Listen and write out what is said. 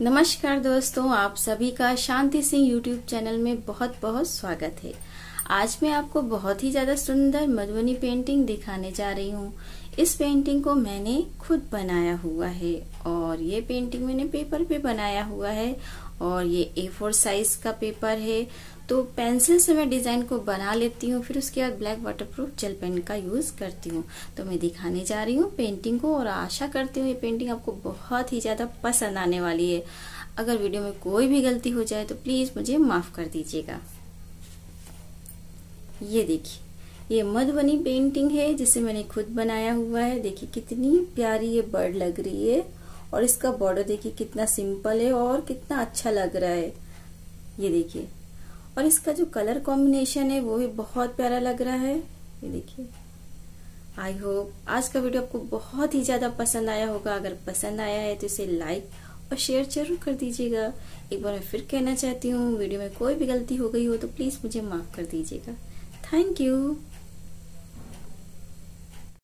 नमस्कार दोस्तों, आप सभी का शांति सिंह यूट्यूब चैनल में बहुत बहुत स्वागत है। आज मैं आपको बहुत ही ज्यादा सुंदर मधुबनी पेंटिंग दिखाने जा रही हूँ। इस पेंटिंग को मैंने खुद बनाया हुआ है और ये पेंटिंग मैंने पेपर पे बनाया हुआ है और ये A4 साइज का पेपर है। तो पेंसिल से मैं डिजाइन को बना लेती हूँ, फिर उसके बाद ब्लैक वाटरप्रूफ जेल पेन का यूज करती हूँ। तो मैं दिखाने जा रही हूँ पेंटिंग को और आशा करती हूँ ये पेंटिंग आपको बहुत ही ज्यादा पसंद आने वाली है। अगर वीडियो में कोई भी गलती हो जाए तो प्लीज मुझे माफ कर दीजिएगा। ये देखिए, ये मधुबनी पेंटिंग है जिसे मैंने खुद बनाया हुआ है। देखिए कितनी प्यारी ये बर्ड लग रही है और इसका बॉर्डर देखिए कितना सिंपल है और कितना अच्छा लग रहा है। ये देखिए, और इसका जो कलर कॉम्बिनेशन है वो भी बहुत प्यारा लग रहा है। ये देखिए, आई होप आज का वीडियो आपको बहुत ही ज्यादा पसंद आया होगा। अगर पसंद आया है तो इसे लाइक और शेयर जरूर कर दीजिएगा। एक बार मैं फिर कहना चाहती हूँ, वीडियो में कोई भी गलती हो गई हो तो प्लीज मुझे माफ कर दीजिएगा। Thank you.